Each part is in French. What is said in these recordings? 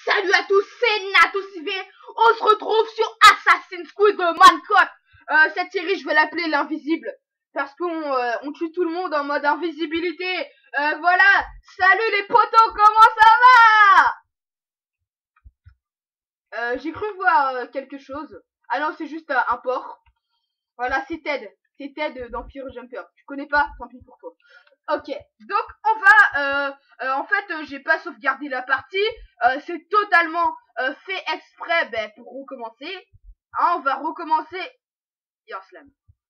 Salut à tous, c'est NatousIV. On se retrouve sur Assassin's Creed Manhunt. Cette série, je vais l'appeler l'invisible. Parce qu'on tue tout le monde en mode invisibilité. Voilà. Salut les potos, comment ça va? J'ai cru voir quelque chose. Ah non, c'est juste un porc. Voilà, c'est Ted. C'est Ted dans Fear Jumper. Tu connais pas? Tant pis pour toi. Ok, donc on va, en fait, j'ai pas sauvegardé la partie, c'est totalement fait exprès pour recommencer. Hein, on va recommencer. Il y a un slime.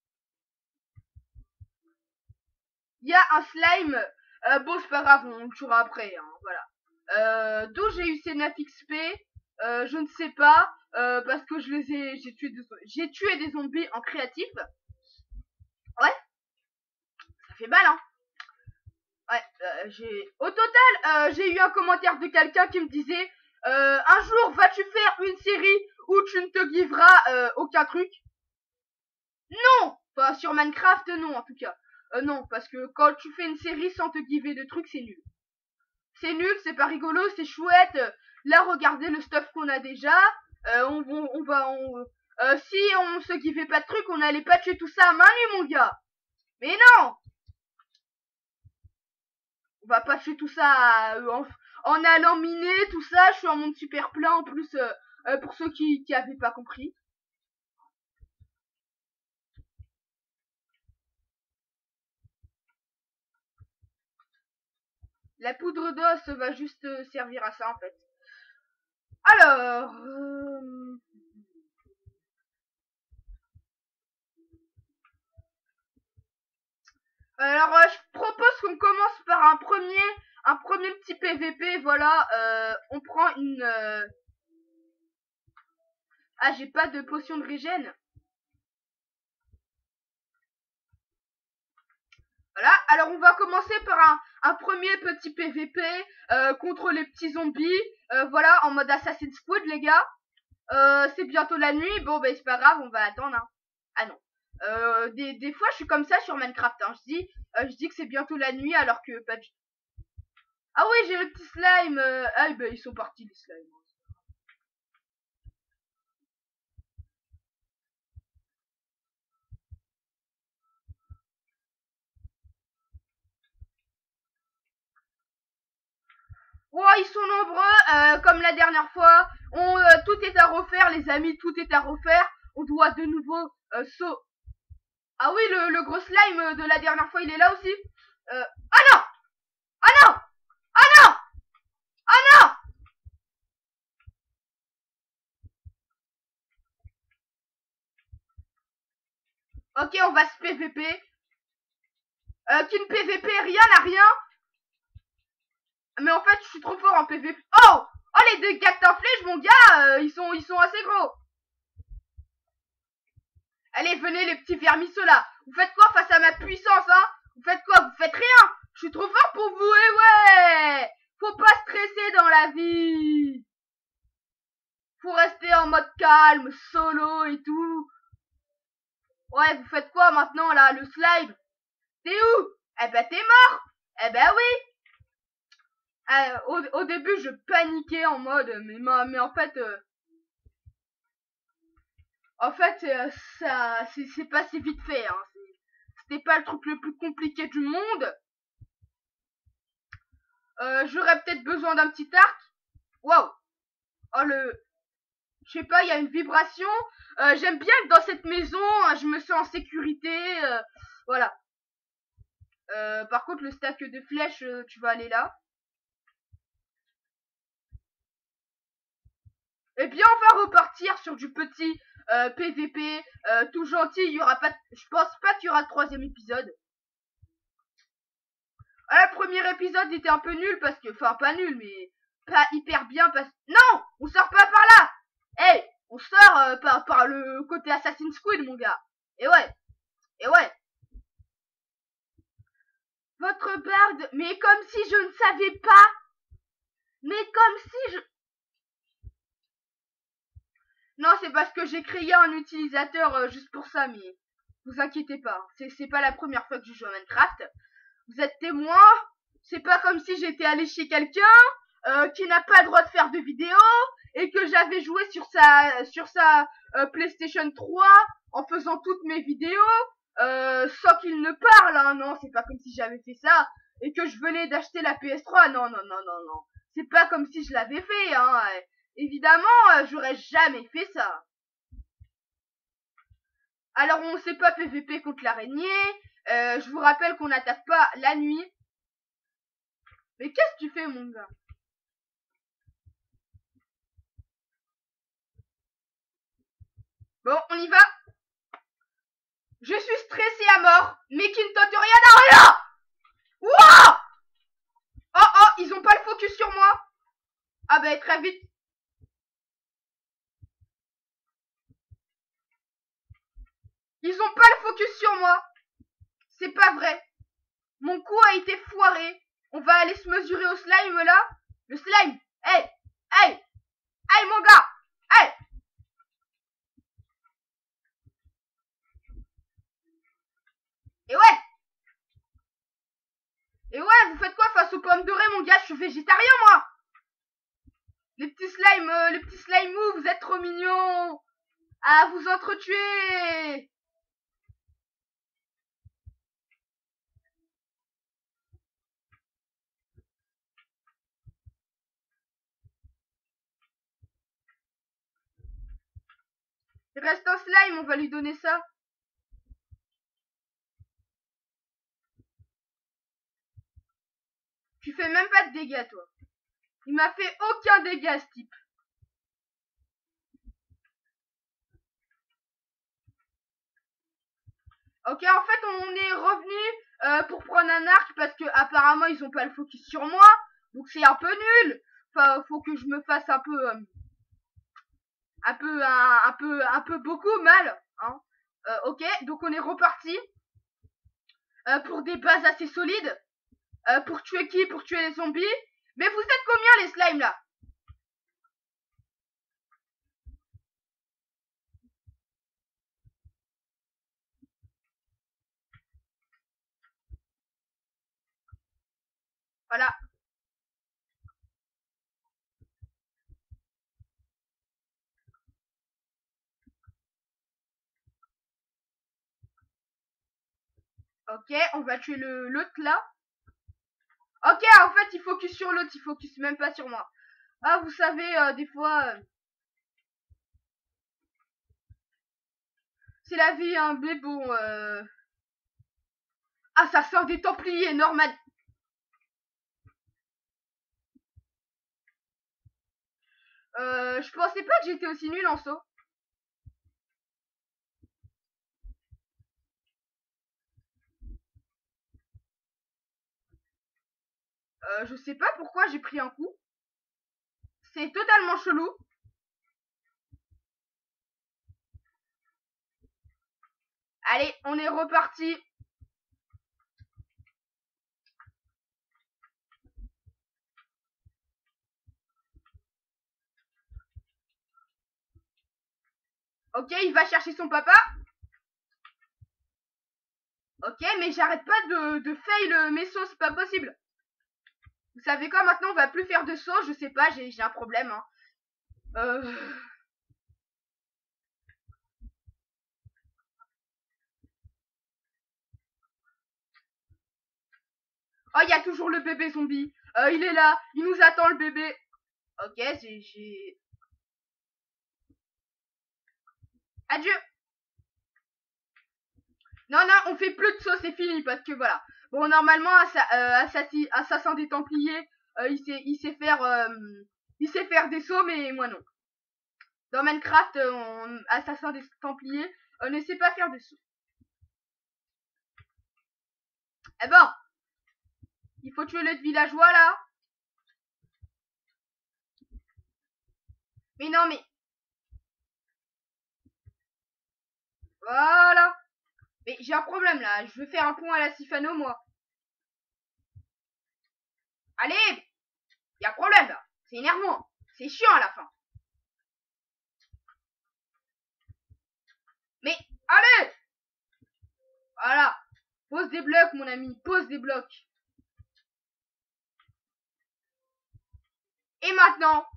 Il y a un slime. Bon, c'est pas grave, on le tuera après. Hein, voilà. D'où j'ai eu ces 9 XP, je ne sais pas, parce que j'ai tué des zombies en créatif. Ouais, ça fait mal, hein. Ouais, au total, j'ai eu un commentaire de quelqu'un qui me disait un jour vas-tu faire une série où tu ne te giveras aucun truc? Non, pas sur Minecraft, non en tout cas. Non, parce que quand tu fais une série sans te giver de trucs, c'est nul. C'est nul, c'est pas rigolo, c'est chouette. Là, regardez le stuff qu'on a déjà. Si on se givait pas de trucs, on allait pas tuer tout ça à main nue, mon gars. Mais non. On va pas tuer tout ça en allant miner, tout ça. Je suis en monde super plein en plus, pour ceux qui avaient pas compris. La poudre d'os va juste servir à ça en fait. Alors, je propose qu'on commence par un premier petit PVP. Voilà, on prend une. Ah, j'ai pas de potion de régène. Voilà, alors on va commencer par un premier petit PVP contre les petits zombies. Voilà, en mode Assassin's Creed, les gars. C'est bientôt la nuit. Bon, c'est pas grave, on va attendre. Hein. Ah non. Des fois, je suis comme ça sur Minecraft. Hein. Je dis que c'est bientôt la nuit alors que pas du tout. Ah oui, j'ai le petit slime. Ils sont partis, les slimes. Oh, ils sont nombreux, comme la dernière fois. Tout est à refaire, les amis, tout est à refaire. On doit de nouveau Ah oui, le gros slime de la dernière fois, il est là aussi. Ah non! Ah non! Ah non! Ah non! Ok, on va se PVP. Qui ne PVP rien à rien. Mais en fait, je suis trop fort en PVP. Oh! Oh, les dégâts de ta flèche, mon gars, ils sont assez gros. Allez, venez les petits vermisseaux là. Vous faites quoi face à ma puissance, hein? Vous faites quoi? Vous faites rien. Je suis trop fort pour vous, et ouais! Faut pas stresser dans la vie. Faut rester en mode calme, solo et tout. Ouais, vous faites quoi maintenant là, le slime? T'es où? Eh ben t'es mort. Eh ben oui. Au début, je paniquais en mode, mais en fait, ça, c'est passé vite fait. Hein. C'était pas le truc le plus compliqué du monde. J'aurais peut-être besoin d'un petit arc. Wow. Oh je sais pas, il y a une vibration. J'aime bien être dans cette maison. Je me sens en sécurité. Voilà. Par contre, le stack de flèches, tu vas aller là. Eh bien, on va repartir sur du petit PVP, tout gentil. Il y aura pas, je pense pas qu'il y aura de troisième épisode. Ah, le premier épisode était un peu nul parce que, enfin pas nul, mais pas hyper bien parce. Non, on sort pas par là. Hey, on sort par le côté Assassin's Creed, mon gars. Et ouais, et ouais. Votre barde, mais comme si je ne savais pas. Mais comme si je. Non, c'est parce que j'ai créé un utilisateur juste pour ça, mais vous inquiétez pas. C'est pas la première fois que je joue à Minecraft. Vous êtes témoin. C'est pas comme si j'étais allé chez quelqu'un. qui n'a pas le droit de faire de vidéos et que j'avais joué sur sa PlayStation 3 en faisant toutes mes vidéos sans qu'il ne parle, hein. Non, c'est pas comme si j'avais fait ça et que je venais d'acheter la PS3. Non, non, non, non, non. C'est pas comme si je l'avais fait, hein. Évidemment, j'aurais jamais fait ça. Alors on sait pas PVP contre l'araignée. Je vous rappelle qu'on n'attaque pas la nuit. Mais qu'est-ce que tu fais, mon gars? Bon, on y va. Je suis stressé à mort, mais qui ne tente rien à rien. Wouah! Oh oh, ils ont pas le focus sur moi. Ah bah très vite. Ils ont pas le focus sur moi. C'est pas vrai. Mon coup a été foiré. On va aller se mesurer au slime là. Le slime. Hey, hey, hey mon gars. Hey. Et ouais. Et ouais, vous faites quoi face aux pommes dorées, mon gars? Je suis végétarien, moi. Les petits slimes mous, vous êtes trop mignons. À vous entretuer. Il reste un slime, on va lui donner ça. Tu fais même pas de dégâts, toi. Il m'a fait aucun dégât, ce type. Ok, en fait, on est revenu pour prendre un arc parce que apparemment ils ont pas le focus sur moi, donc c'est un peu nul. Enfin, faut que je me fasse un peu beaucoup mal. Hein. Ok, donc on est reparti pour des bases assez solides. Pour tuer qui? Pour tuer les zombies. Mais vous êtes combien les slimes là? Voilà. Ok, on va tuer l'autre là. Ok, en fait, il focus sur l'autre, il focus même pas sur moi. Ah, vous savez, des fois, c'est la vie, hein, mais bon, Ah, ça sort des Templiers, normal. Je pensais pas que j'étais aussi nul en saut. Je sais pas pourquoi j'ai pris un coup. C'est totalement chelou. Allez, on est reparti. Ok, il va chercher son papa. Ok, mais j'arrête pas de fail mes sauts, c'est pas possible. Vous savez quoi, maintenant on va plus faire de sauts, je sais pas, j'ai un problème. Hein. Oh, il y a toujours le bébé zombie. Il est là, il nous attend le bébé. Ok, j'ai... Adieu. Non, non, on fait plus de sauts, c'est fini, parce que voilà. Bon, normalement, Assassin des Templiers, il sait faire des sauts, mais moi non. Dans Minecraft, Assassin des Templiers, on ne sait pas faire des sauts. Eh ben, il faut tuer le villageois, là. Mais non, mais... Voilà. Mais j'ai un problème, là. Je veux faire un pont à la Sifano, moi. Allez, il y a un problème, là. C'est énervant. C'est chiant, à la fin. Mais, allez. Voilà. Pose des blocs, mon ami. Pose des blocs. Et maintenant,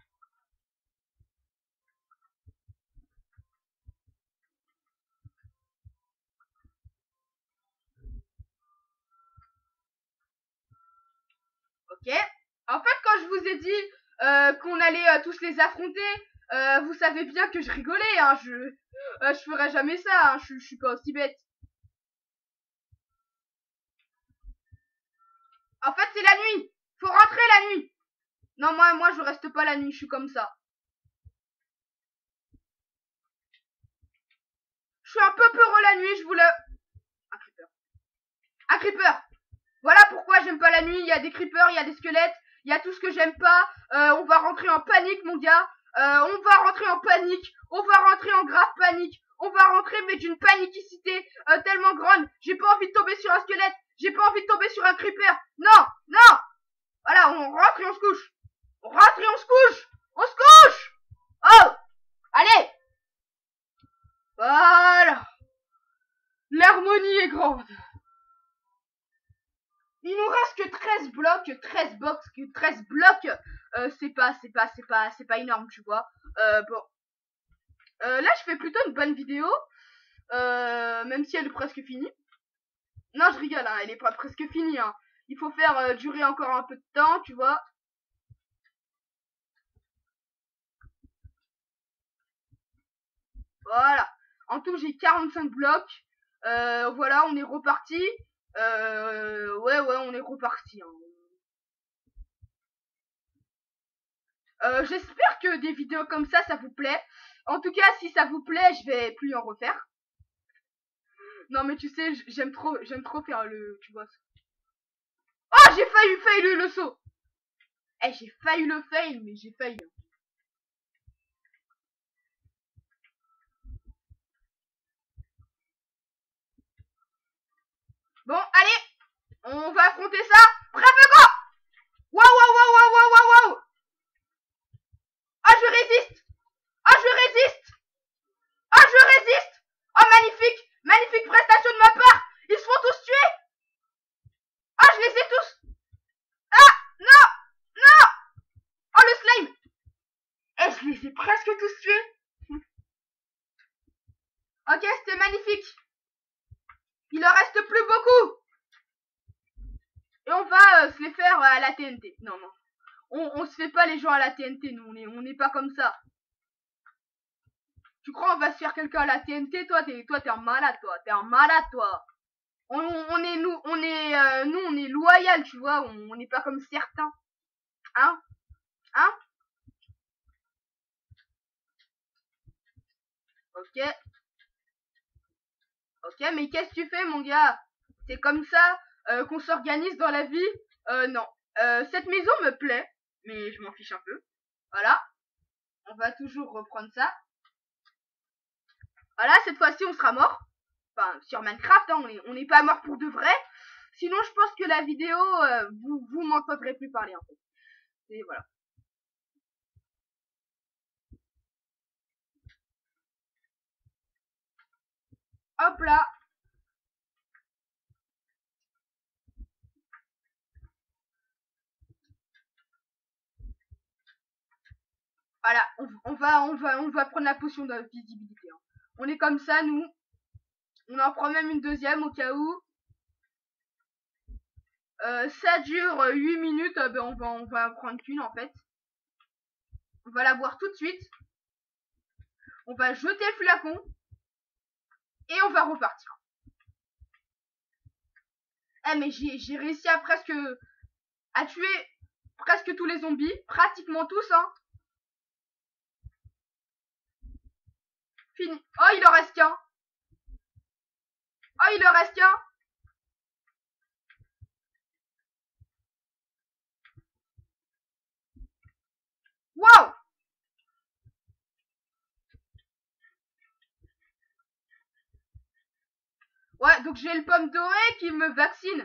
ok. En fait, quand je vous ai dit qu'on allait tous les affronter, vous savez bien que je rigolais, hein. Je ferais jamais ça, hein. Je suis pas aussi bête. En fait, c'est la nuit. Faut rentrer la nuit. Non, moi, je reste pas la nuit. Je suis comme ça. Je suis un peu peureux la nuit. Je voulais. Un creeper. Un creeper. Voilà pourquoi j'aime pas la nuit. Il y a des creepers, il y a des squelettes, il y a tout ce que j'aime pas. On va rentrer en panique, mon gars. On va rentrer en panique. On va rentrer en grave panique. On va rentrer, mais d'une paniquicité tellement grande. J'ai pas envie de tomber sur un squelette. J'ai pas envie de tomber sur un creeper. Non, non. Voilà, on rentre et on se couche. On rentre et on se couche. On se couche. Oh, allez. Voilà. L'harmonie est grande. Il nous reste que 13 blocs, 13 box, 13 blocs. C'est pas énorme, tu vois. Bon. Là, je fais plutôt une bonne vidéo. Même si elle est presque finie. Non, je rigole, hein, elle est pas presque finie, hein. Il faut faire durer encore un peu de temps, tu vois. Voilà. En tout, j'ai 45 blocs. Voilà, on est reparti. Ouais, on est reparti, hein. J'espère que des vidéos comme ça vous plaît. En tout cas, si ça vous plaît, je vais plus en refaire. Non, mais tu sais, j'aime trop faire le, tu vois. Oh, j'ai failli le saut. Eh, j'ai failli le fail, mais j'ai failli. Bon, allez, on va affronter ça. Bref, go. Waouh. Ah, je résiste. Ah, je résiste. Ah, je résiste. Oh, magnifique. Magnifique prestation de ma part. Ils se font tous tuer. Ah, je les ai tous. Ah, non. Non. Oh, le slime. Eh, je les ai presque tous tués. Ok, c'était magnifique. Il en reste plus beaucoup. Et on va se les faire à la TNT. Non. On se fait pas les gens à la TNT, nous. On n'est pas comme ça. Tu crois on va se faire quelqu'un à la TNT? Toi, t'es un malade, toi. T'es un malade, toi. On est loyal, tu vois. On n'est pas comme certains. Hein? Ok. Ok, mais qu'est-ce que tu fais, mon gars? C'est comme ça qu'on s'organise dans la vie? Non. Cette maison me plaît, mais je m'en fiche un peu. Voilà. On va toujours reprendre ça. Voilà, cette fois-ci, on sera mort. Enfin, sur Minecraft, hein, on n'est pas mort pour de vrai. Sinon, je pense que la vidéo, vous m'entendrez plus parler, en fait. Et voilà. Hop là. Voilà, on va prendre la potion d'invisibilité. Hein. On est comme ça, nous. On en prend même une deuxième au cas où. Ça dure 8 minutes, ben on va en prendre qu'une en fait. On va la boire tout de suite. On va jeter le flacon. Et on va repartir. Eh mais j'ai réussi à tuer presque tous les zombies. Pratiquement tous, hein. Fini. Oh, il en reste qu'un. Oh, il en reste qu'un. Wow. Ouais, donc j'ai le pomme doré qui me vaccine.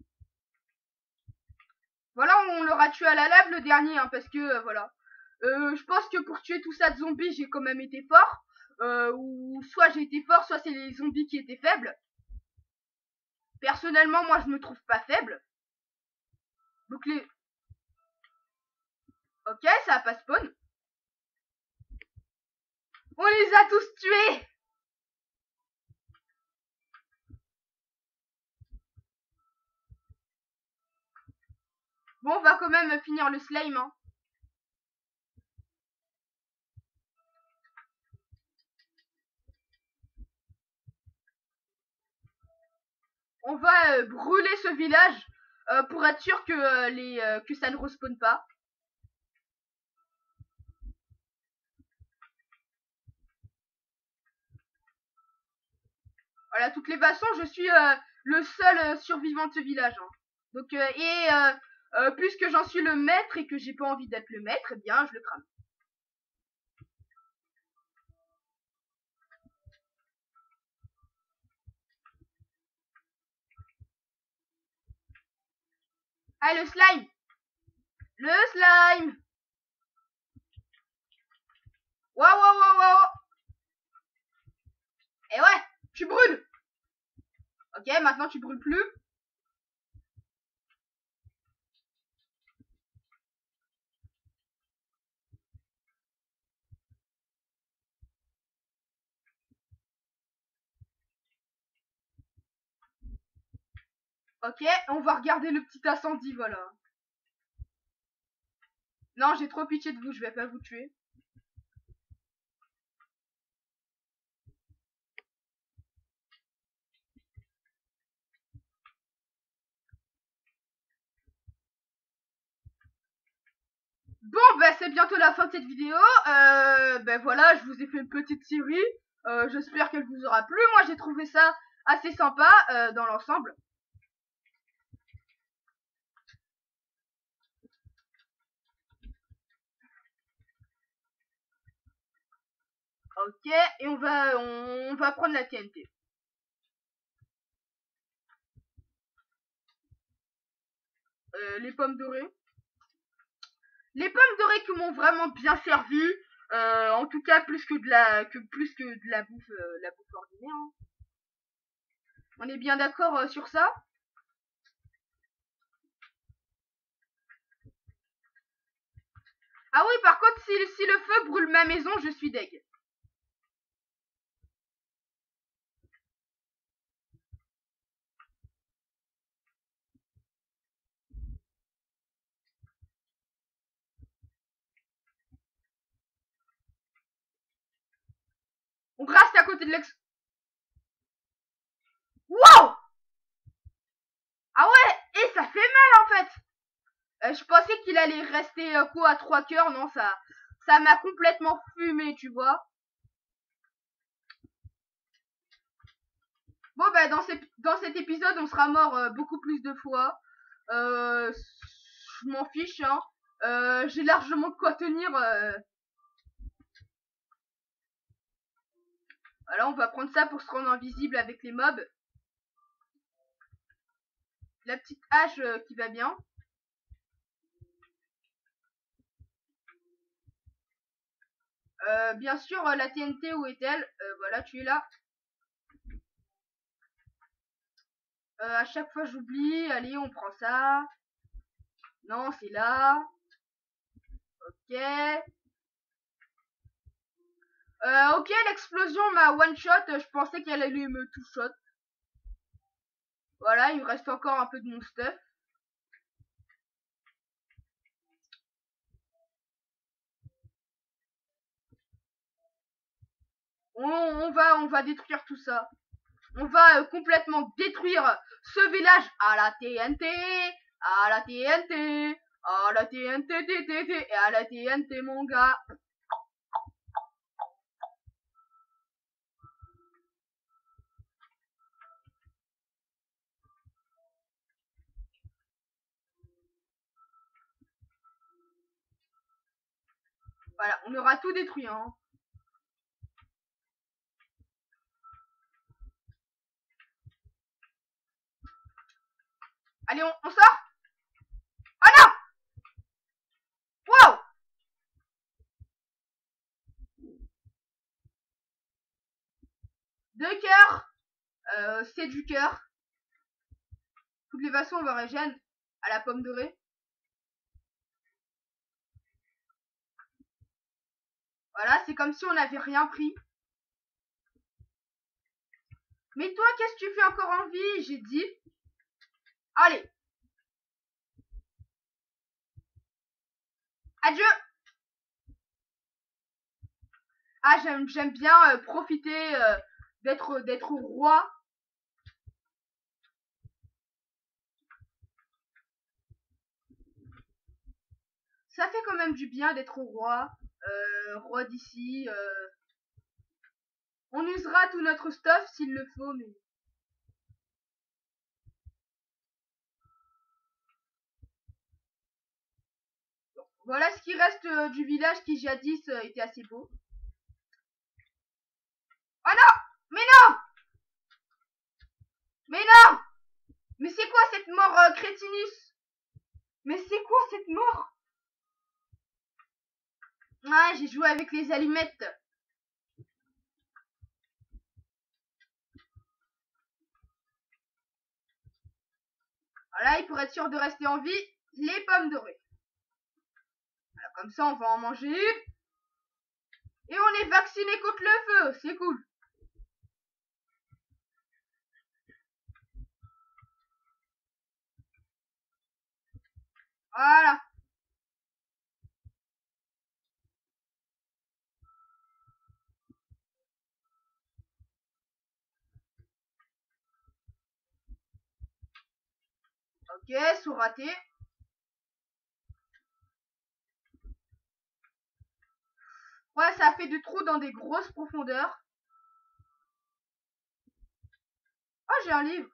Voilà, on l'aura tué à la lave le dernier, hein, parce que, voilà. Je pense que pour tuer tout ça de zombies, j'ai quand même été fort. Ou soit j'ai été fort, soit c'est les zombies qui étaient faibles. Personnellement, moi, je me trouve pas faible. Donc les... Ok, ça a pas spawn. On les a tous tués. Bon, on va quand même finir le slime, hein. On va brûler ce village pour être sûr que, que ça ne respawn pas. Voilà, toutes les façons, je suis le seul survivant de ce village, hein. Donc, puisque j'en suis le maître et que j'ai pas envie d'être le maître, eh bien, je le crame. Allez, le slime. Le slime. Waouh, waouh, waouh, waouh. Et ouais, tu brûles. Ok, maintenant tu brûles plus. Ok, on va regarder le petit incendie, voilà. Non, j'ai trop pitié de vous, je vais pas vous tuer. Bon, bah c'est bientôt la fin de cette vidéo. Ben voilà, je vous ai fait une petite série. J'espère qu'elle vous aura plu. Moi, j'ai trouvé ça assez sympa dans l'ensemble. Ok, et on va prendre la TNT. Les pommes dorées. Les pommes dorées qui m'ont vraiment bien servi. En tout cas, plus que de la bouffe ordinaire, hein. On est bien d'accord sur ça. Ah oui, par contre, si le feu brûle ma maison, je suis deg. On reste à côté de l'ex... Wow! Ah ouais, et ça fait mal en fait. Je pensais qu'il allait rester quoi à 3 cœurs, non, ça m'a complètement fumé, tu vois. Bon bah dans cet épisode, on sera mort beaucoup plus de fois. Je m'en fiche, hein. J'ai largement de quoi tenir. Voilà, on va prendre ça pour se rendre invisible avec les mobs. La petite hache qui va bien. Bien sûr, la TNT, où est-elle? Voilà, tu es là. À chaque fois j'oublie. Allez, on prend ça. Non, c'est là. Ok. Ok, l'explosion m'a one shot. Je pensais qu'elle allait me two shot. Voilà, il me reste encore un peu de mon stuff. On va détruire tout ça. On va complètement détruire ce village à la TNT, à la TNT, à la TNT, et à la TNT, mon gars. Voilà, on aura tout détruit, hein. Allez, on sort. Oh non! Wow! Deux cœurs. C'est du cœur. Toutes les façons, on va régénérer à la pomme dorée. Voilà, c'est comme si on n'avait rien pris. Mais toi, qu'est-ce que tu fais encore en vie? J'ai dit. Allez. Adieu. Ah, j'aime bien profiter d'être roi. Ça fait quand même du bien d'être roi. Roi d'ici. On usera tout notre stuff s'il le faut, mais... Bon, voilà ce qui reste du village qui jadis était assez beau. Oh non! Mais non! Mais non! Mais c'est quoi cette mort crétinus? Mais c'est quoi cette mort? Ouais, j'ai joué avec les allumettes. Voilà, et pour être sûr de rester en vie, les pommes dorées. Voilà, comme ça, on va en manger une. Et on est vacciné contre le feu, c'est cool. Voilà. Ok, saut raté. Ouais, ça fait des trous dans des grosses profondeurs. Oh, j'ai un livre.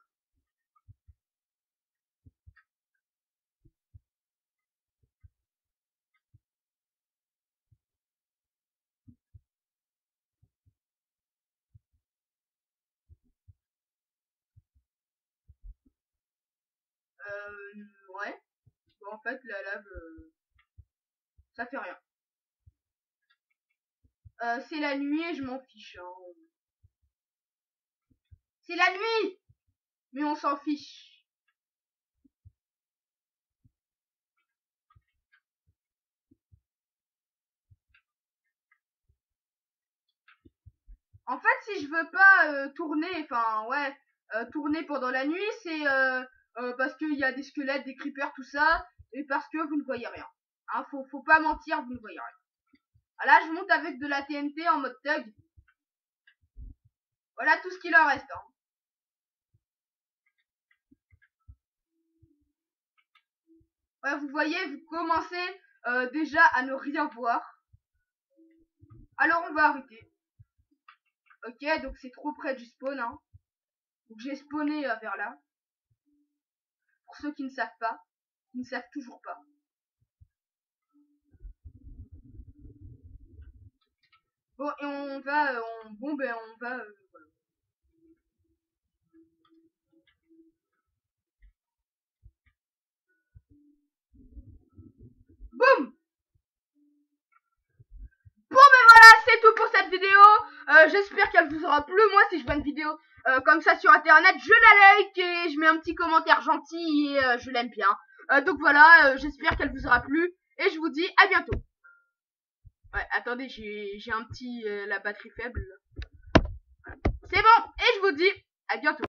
Ouais. Bon, en fait, la lave, ça fait rien. C'est la nuit et je m'en fiche. Hein. C'est la nuit! Mais on s'en fiche. En fait, si je veux pas tourner, enfin, ouais, tourner pendant la nuit, c'est parce qu'il y a des squelettes, des creepers, tout ça, et parce que vous ne voyez rien. Hein, faut pas mentir, vous ne voyez rien. Ah, là, je monte avec de la TNT en mode thug. Voilà tout ce qu'il en reste. Hein. Ouais, vous voyez, vous commencez déjà à ne rien voir. Alors, on va arrêter. Ok, donc c'est trop près du spawn. Hein. Donc, j'ai spawné vers là. Pour ceux qui ne savent pas, qui ne savent toujours pas. Bon, et on va, bon, ben, on va, voilà. Boum! Bon, ben voilà, c'est tout pour cette vidéo. J'espère qu'elle vous aura plu. Moi, si je vois une vidéo comme ça sur internet, je la like et je mets un petit commentaire gentil et je l'aime bien. Donc voilà, j'espère qu'elle vous aura plu et je vous dis à bientôt. Ouais, attendez, j'ai un petit la batterie faible. C'est bon, et je vous dis à bientôt.